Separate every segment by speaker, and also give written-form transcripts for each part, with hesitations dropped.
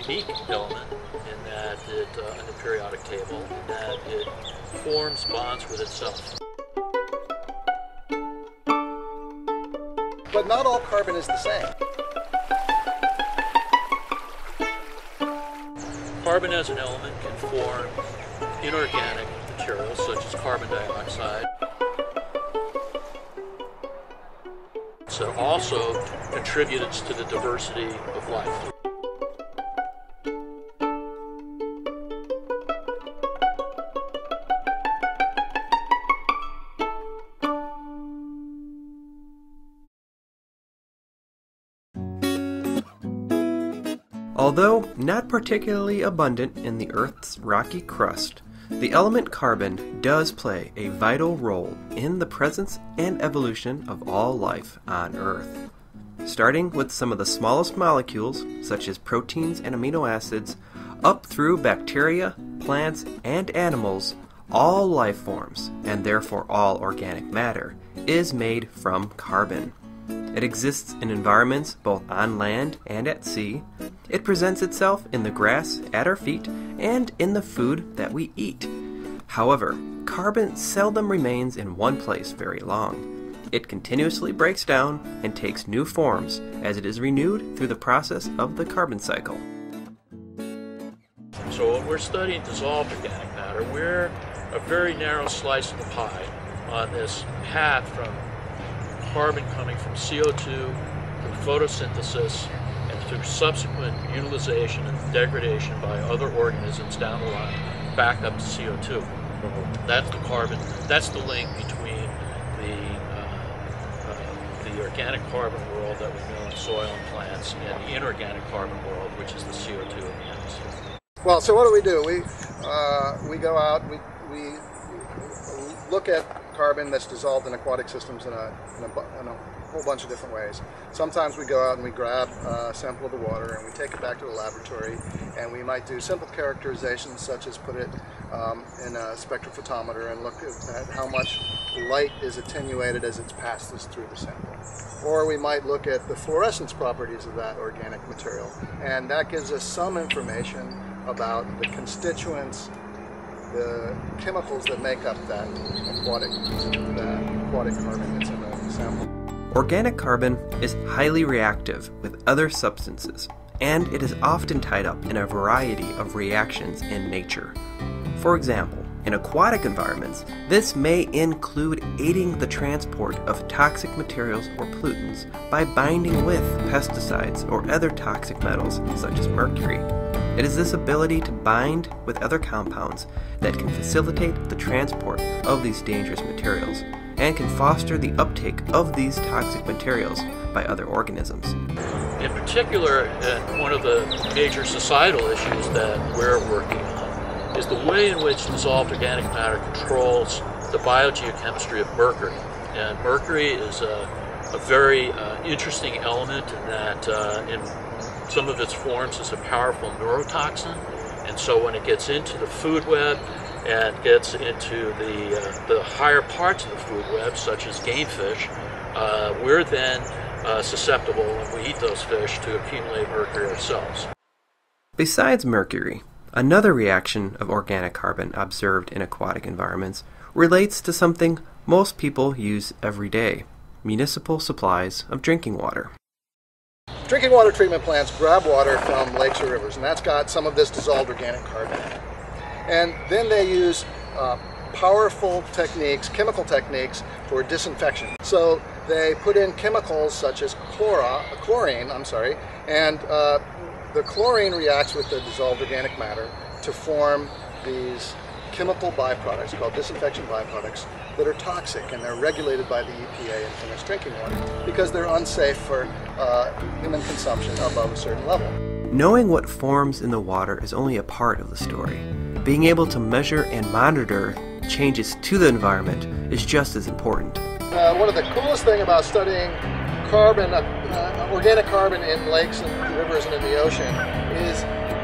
Speaker 1: unique element in that it, in the periodic table, in that it forms bonds with itself.
Speaker 2: But not all carbon is the same.
Speaker 1: Carbon as an element can form inorganic materials such as carbon dioxide. So also contributes to the diversity of life.
Speaker 3: Although not particularly abundant in the Earth's rocky crust, the element carbon does play a vital role in the presence and evolution of all life on Earth. Starting with some of the smallest molecules, such as proteins and amino acids, up through bacteria, plants, and animals, all life forms, and therefore all organic matter, is made from carbon. It exists in environments both on land and at sea. It presents itself in the grass at our feet and in the food that we eat. However, carbon seldom remains in one place very long. It continuously breaks down and takes new forms as it is renewed through the process of the carbon cycle.
Speaker 1: So when we're studying dissolved organic matter, we're a very narrow slice of the pie on this path from carbon coming from CO2 through photosynthesis and through subsequent utilization and degradation by other organisms down the line back up to CO2. That's the carbon, that's the link between the organic carbon world that we know in soil and plants and the inorganic carbon world, which is the CO2 in the atmosphere.
Speaker 2: Well, so what do? We go out, we look at carbon that's dissolved in aquatic systems in a whole bunch of different ways. Sometimes we go out and we grab a sample of the water and we take it back to the laboratory, and we might do simple characterizations such as put it in a spectrophotometer and look at how much light is attenuated as it's passed through the sample. Or we might look at the fluorescence properties of that organic material, and that gives us some information about the constituents, the chemicals that make up that aquatic carbon that's in the sample.
Speaker 3: Organic carbon is highly reactive with other substances, and it is often tied up in a variety of reactions in nature. For example, in aquatic environments, this may include aiding the transport of toxic materials or pollutants by binding with pesticides or other toxic metals such as mercury. It is this ability to bind with other compounds that can facilitate the transport of these dangerous materials and can foster the uptake of these toxic materials by other organisms.
Speaker 1: In particular, one of the major societal issues that we're working on is the way in which dissolved organic matter controls the biogeochemistry of mercury. And mercury is a very interesting element in that in some of its forms is a powerful neurotoxin, and so when it gets into the food web and gets into the higher parts of the food web, such as game fish, we're then susceptible when we eat those fish to accumulate mercury ourselves.
Speaker 3: Besides mercury, another reaction of organic carbon observed in aquatic environments relates to something most people use every day: municipal supplies of drinking water.
Speaker 2: Drinking water treatment plants grab water from lakes or rivers, and that's got some of this dissolved organic carbon in it. And then they use powerful techniques, chemical techniques, for disinfection. So they put in chemicals such as chlorine, and the chlorine reacts with the dissolved organic matter to form these chemical byproducts called disinfection byproducts that are toxic, and they're regulated by the EPA in finished drinking water because they're unsafe for human consumption above a certain level.
Speaker 3: Knowing what forms in the water is only a part of the story. Being able to measure and monitor changes to the environment is just as important.
Speaker 2: One of the coolest things about studying carbon, organic carbon in lakes and rivers and in the ocean is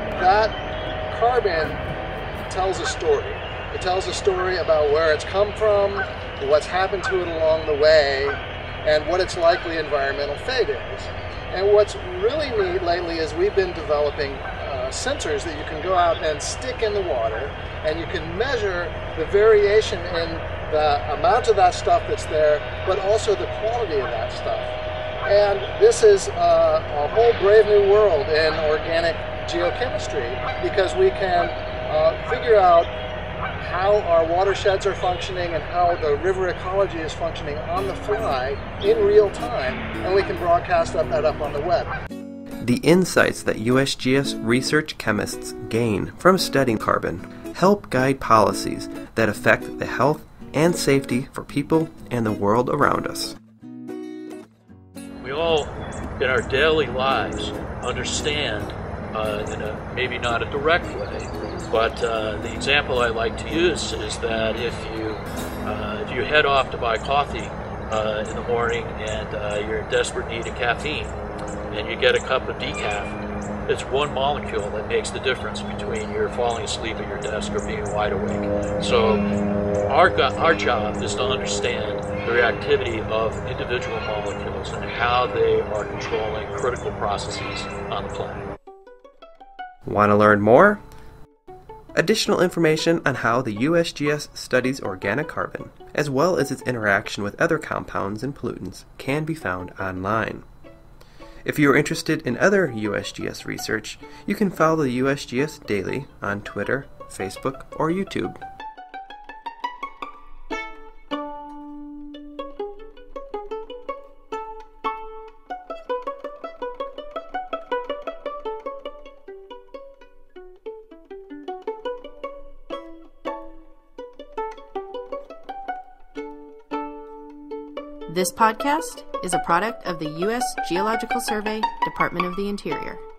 Speaker 2: that carbon tells a story. It tells a story about where it's come from, what's happened to it along the way, and what its likely environmental fate is. And what's really neat lately is we've been developing sensors that you can go out and stick in the water, and you can measure the variation in the amount of that stuff that's there, but also the quality of that stuff. And this is a whole brave new world in organic geochemistry, because we can figure out how our watersheds are functioning and how the river ecology is functioning on the fly in real time, and we can broadcast that up on the web.
Speaker 3: The insights that USGS research chemists gain from studying carbon help guide policies that affect the health and safety for people and the world around us.
Speaker 1: We all, in our daily lives, understand, in a maybe not a direct way, but the example I like to use is that if you head off to buy coffee in the morning and you're in desperate need of caffeine, and you get a cup of decaf, it's one molecule that makes the difference between your falling asleep at your desk or being wide awake. So our job is to understand the reactivity of individual molecules and how they are controlling critical processes on the planet.
Speaker 3: Want to learn more? Additional information on how the USGS studies organic carbon, as well as its interaction with other compounds and pollutants, can be found online. If you are interested in other USGS research, you can follow the USGS Daily on Twitter, Facebook, or YouTube.
Speaker 4: This podcast is a product of the U.S. Geological Survey, Department of the Interior.